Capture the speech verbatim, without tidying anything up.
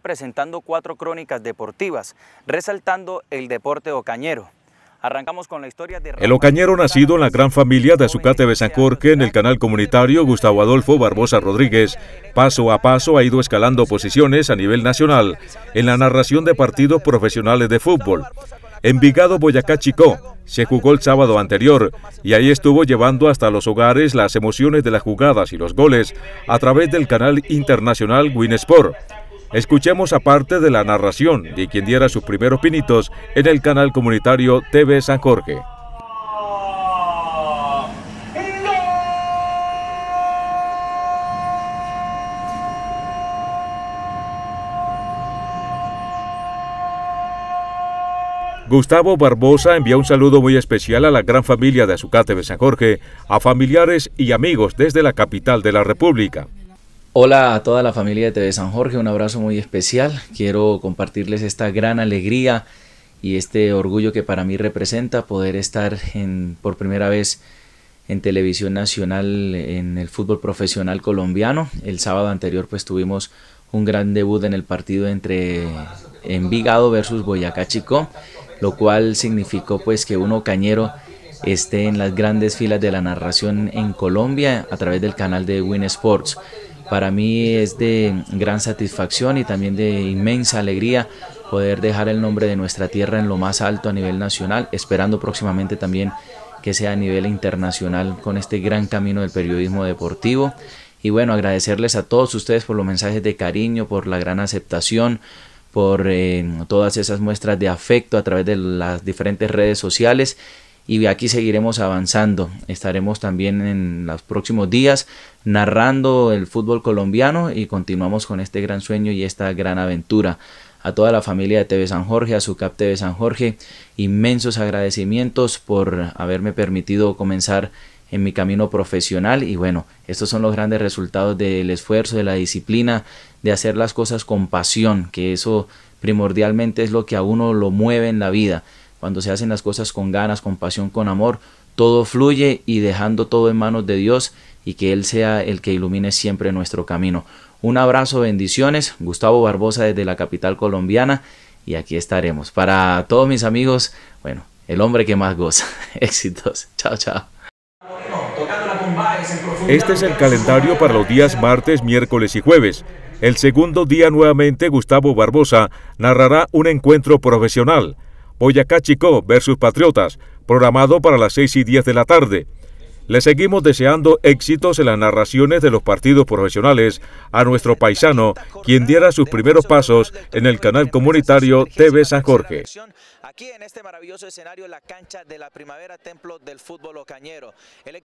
presentando cuatro crónicas deportivas, resaltando el deporte ocañero. Arrancamos con la historia de... El ocañero, nacido en la gran familia de Azucate de San Jorge, en el canal comunitario Gustavo Adolfo Barbosa Rodríguez, paso a paso ha ido escalando posiciones a nivel nacional en la narración de partidos profesionales de fútbol. Envigado, Boyacá, Chicó, se jugó el sábado anterior y ahí estuvo llevando hasta los hogares las emociones de las jugadas y los goles a través del canal internacional Win Sport. Escuchemos aparte de la narración de quien diera sus primeros pinitos en el canal comunitario T V San Jorge. Gustavo Barbosa envía un saludo muy especial a la gran familia de Azucate de San Jorge, a familiares y amigos desde la capital de la República. Hola a toda la familia de T V San Jorge, un abrazo muy especial. Quiero compartirles esta gran alegría y este orgullo que para mí representa poder estar en, por primera vez en televisión nacional en el fútbol profesional colombiano. El sábado anterior pues tuvimos un gran debut en el partido entre Envigado versus Boyacá, Chicó, lo cual significó pues que un ocañero esté en las grandes filas de la narración en Colombia a través del canal de Win Sports. Para mí es de gran satisfacción y también de inmensa alegría poder dejar el nombre de nuestra tierra en lo más alto a nivel nacional, esperando próximamente también que sea a nivel internacional con este gran camino del periodismo deportivo. Y bueno, agradecerles a todos ustedes por los mensajes de cariño, por la gran aceptación, por eh, todas esas muestras de afecto a través de las diferentes redes sociales. Y aquí seguiremos avanzando, estaremos también en los próximos días narrando el fútbol colombiano y continuamos con este gran sueño y esta gran aventura. A toda la familia de T V San Jorge, a Azucap T V San Jorge, inmensos agradecimientos por haberme permitido comenzar en mi camino profesional y bueno, estos son los grandes resultados del esfuerzo, de la disciplina, de hacer las cosas con pasión, que eso primordialmente es lo que a uno lo mueve en la vida. Cuando se hacen las cosas con ganas, con pasión, con amor, todo fluye y dejando todo en manos de Dios y que Él sea el que ilumine siempre nuestro camino. Un abrazo, bendiciones. Gustavo Barbosa desde la capital colombiana y aquí estaremos. Para todos mis amigos, bueno, el hombre que más goza. Éxitos. Chao, chao. Este es el calendario para los días martes, miércoles y jueves. El segundo día nuevamente Gustavo Barbosa narrará un encuentro profesional. Boyacá, Chicó versus Patriotas, programado para las seis y diez de la tarde. Le seguimos deseando éxitos en las narraciones de los partidos profesionales a nuestro paisano, quien diera sus primeros pasos en el canal comunitario T V San Jorge. Aquí en este maravilloso escenario, la cancha de la Primavera, templo del fútbol ocañero.